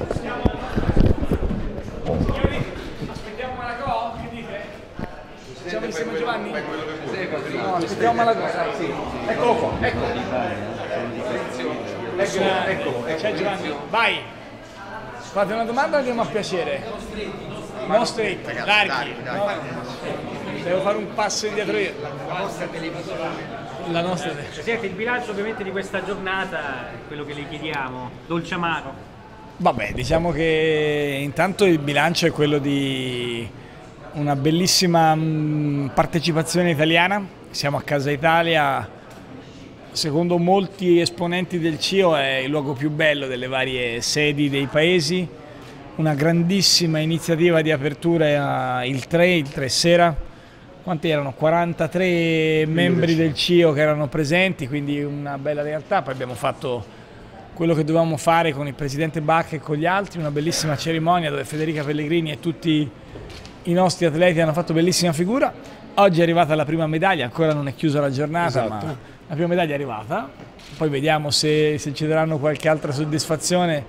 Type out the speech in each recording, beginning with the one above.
Aspettiamo Malagò? Che dite? Facciamo insieme Giovanni? No, aspettiamo Malagò. Sì. Eccolo qua, eccolo. C'è Giovanni. Vai! Fate una domanda o andiamo a piacere? No straight, larghi. No? Devo fare un passo indietro io. La nostra Presidente, il bilancio ovviamente di questa giornata è quello che le chiediamo, dolce amaro. Vabbè, diciamo che intanto il bilancio è quello di una bellissima partecipazione italiana. Siamo a Casa Italia, secondo molti esponenti del CIO è il luogo più bello delle varie sedi dei paesi. Una grandissima iniziativa di apertura il 3 sera. Quanti erano? 43 membri del CIO che erano presenti, quindi una bella realtà. Poi abbiamo fatto quello che dovevamo fare con il presidente Bach e con gli altri, una bellissima cerimonia dove Federica Pellegrini e tutti i nostri atleti hanno fatto bellissima figura. Oggi è arrivata la prima medaglia, ancora non è chiusa la giornata, esatto. Ma la prima medaglia è arrivata, poi vediamo se ci daranno qualche altra soddisfazione.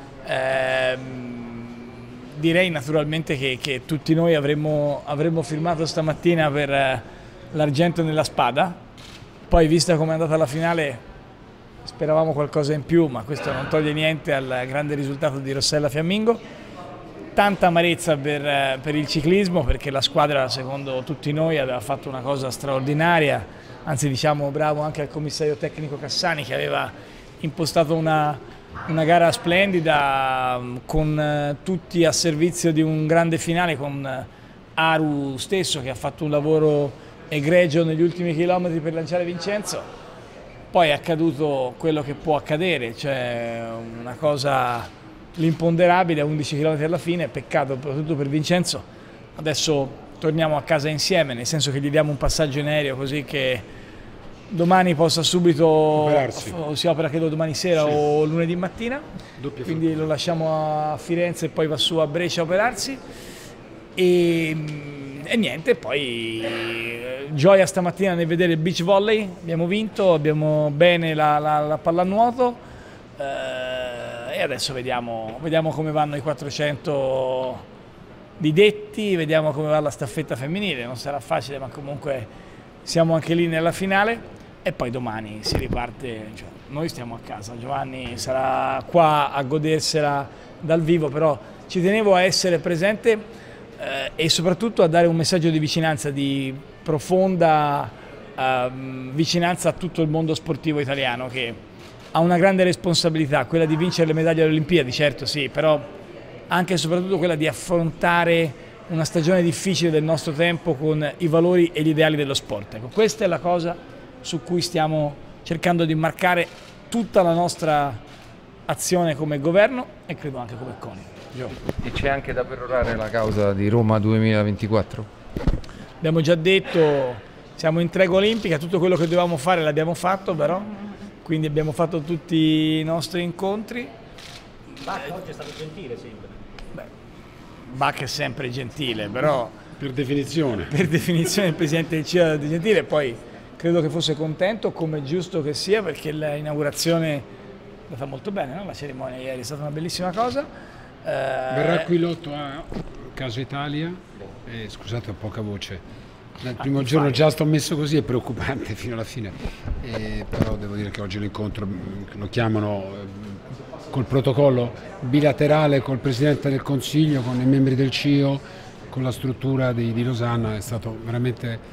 Direi naturalmente che tutti noi avremmo firmato stamattina per l'argento nella spada, poi vista come è andata la finale speravamo qualcosa in più, ma questo non toglie niente al grande risultato di Rossella Fiammingo. Tanta amarezza per il ciclismo, perché la squadra secondo tutti noi aveva fatto una cosa straordinaria, anzi diciamo bravo anche al commissario tecnico Cassani che aveva impostato una gara splendida con tutti a servizio di un grande finale, con Aru stesso che ha fatto un lavoro egregio negli ultimi chilometri per lanciare Vincenzo. Poi è accaduto quello che può accadere, cioè una cosa, l'imponderabile a 11 km alla fine, peccato soprattutto per Vincenzo. Adesso torniamo a casa insieme, nel senso che gli diamo un passaggio in aereo così che domani possa subito operarsi. Si opera credo domani sera o lunedì mattina, quindi lo lasciamo a Firenze e poi va su a Brescia a operarsi e niente, poi gioia stamattina nel vedere il beach volley, abbiamo vinto, abbiamo bene la pallanuoto e adesso vediamo come vanno i 400 di detti, vediamo come va la staffetta femminile, non sarà facile ma comunque siamo anche lì nella finale. E poi domani si riparte, cioè, noi stiamo a casa, Giovanni sarà qua a godersela dal vivo, però ci tenevo a essere presente e soprattutto a dare un messaggio di vicinanza, di profonda vicinanza a tutto il mondo sportivo italiano che ha una grande responsabilità, quella di vincere le medaglie alle Olimpiadi, certo sì, però anche e soprattutto quella di affrontare una stagione difficile del nostro tempo con i valori e gli ideali dello sport. Ecco, questa è la cosa su cui stiamo cercando di marcare tutta la nostra azione come governo e credo anche come CONI. E c'è anche da perorare la causa di Roma 2024? Abbiamo già detto, siamo in tregua olimpica, tutto quello che dovevamo fare l'abbiamo fatto però, quindi abbiamo fatto tutti i nostri incontri. Bach oggi è stato gentile sempre. Beh, Bach è sempre gentile, però per definizione il Presidente del CIO è gentile, poi credo che fosse contento, come è giusto che sia, perché l'inaugurazione è andata molto bene, no? La cerimonia ieri è stata una bellissima cosa. Verrà qui l'8 a Casa Italia, scusate ho poca voce, dal primo giorno già sto messo così, è preoccupante fino alla fine, però devo dire che oggi l'incontro lo chiamano col protocollo bilaterale col Presidente del Consiglio, con i membri del CIO, con la struttura di Losanna, è stato veramente...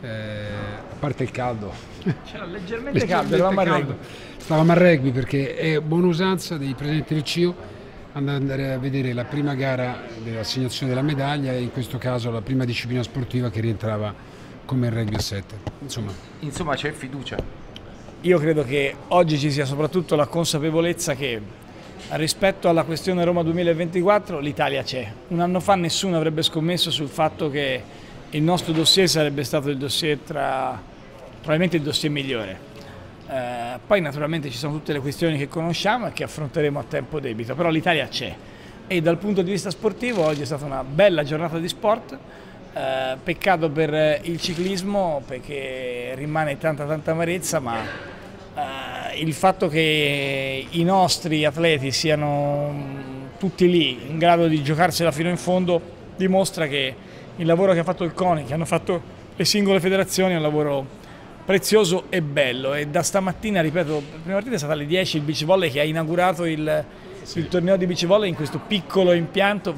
a parte il caldo, c'era leggermente caldo, stavamo a rugby perché è buona usanza dei presidenti del CIO andare a vedere la prima gara dell'assegnazione della medaglia e in questo caso la prima disciplina sportiva che rientrava come il rugby a 7. Insomma c'è fiducia. Io credo che oggi ci sia soprattutto la consapevolezza che rispetto alla questione Roma 2024 l'Italia c'è. Un anno fa nessuno avrebbe scommesso sul fatto che il nostro dossier sarebbe stato il dossier probabilmente il dossier migliore. Poi naturalmente ci sono tutte le questioni che conosciamo e che affronteremo a tempo debito, però l'Italia c'è e dal punto di vista sportivo oggi è stata una bella giornata di sport, peccato per il ciclismo perché rimane tanta amarezza, ma il fatto che i nostri atleti siano tutti lì, in grado di giocarsela fino in fondo, dimostra che il lavoro che ha fatto il CONI, che hanno fatto le singole federazioni, è un lavoro prezioso e bello. E da stamattina, ripeto, la prima partita è stata alle 10, il beach volley che ha inaugurato il torneo di beach volley in questo piccolo impianto,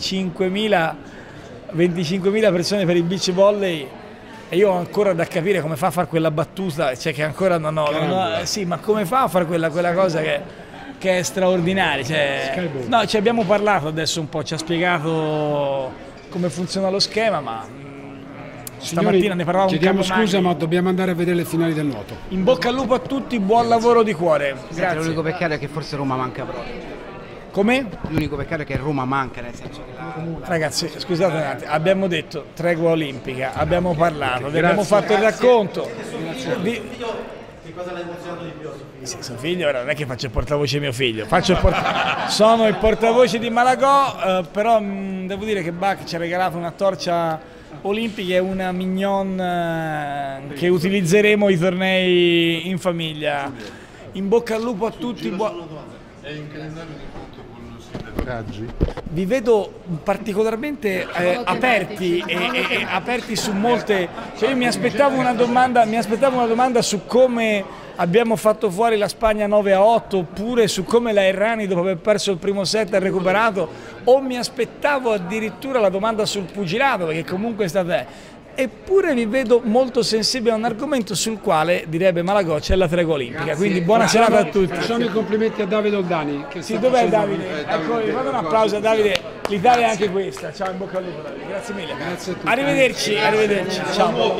25.000 persone per il beach volley. E io ho ancora da capire come fa a fare quella battuta, cioè che ancora non ho sì, ma come fa a fare quella cosa che è straordinaria. Cioè, no, ci abbiamo parlato adesso un po', ci ha spiegato come funziona lo schema, ma stamattina ne parlavamo. Chiediamo scusa, ma dobbiamo andare a vedere le finali del nuoto. In bocca al lupo a tutti, buon lavoro di cuore. Grazie. L'unico peccato è che forse Roma manca proprio. Come? L'unico peccato è che Roma manca, nel senso che Ragazzi, scusate un attimo, abbiamo detto tregua olimpica, abbiamo parlato, vi abbiamo fatto il racconto. Che cosa l'ha emozionato di più? Sì, suo figlio, non è che faccio il portavoce di mio figlio, sono il portavoce di Malagò, però devo dire che Bach ci ha regalato una torcia olimpica e una mignon che utilizzeremo ai tornei in famiglia. In bocca al lupo a tutti. È in calendario di conto con Raggi? Vi vedo particolarmente aperti e aperti su molte. Cioè io mi aspettavo una domanda su come abbiamo fatto fuori la Spagna 9-8, oppure su come la Errani dopo aver perso il primo set ha recuperato, o mi aspettavo addirittura la domanda sul pugilato, perché comunque è stata. Eppure vi vedo molto sensibili a un argomento sul quale, direbbe Malagò, c'è la tregua olimpica. Grazie. Quindi buona serata a tutti. Facciamo i complimenti a Davide Oldani. Sì, dov'è Davide? Ecco, fate un applauso a Davide. L'Italia è anche questa. Ciao, in bocca al lupo Davide. Grazie mille. Grazie a tutti. Arrivederci. Ciao.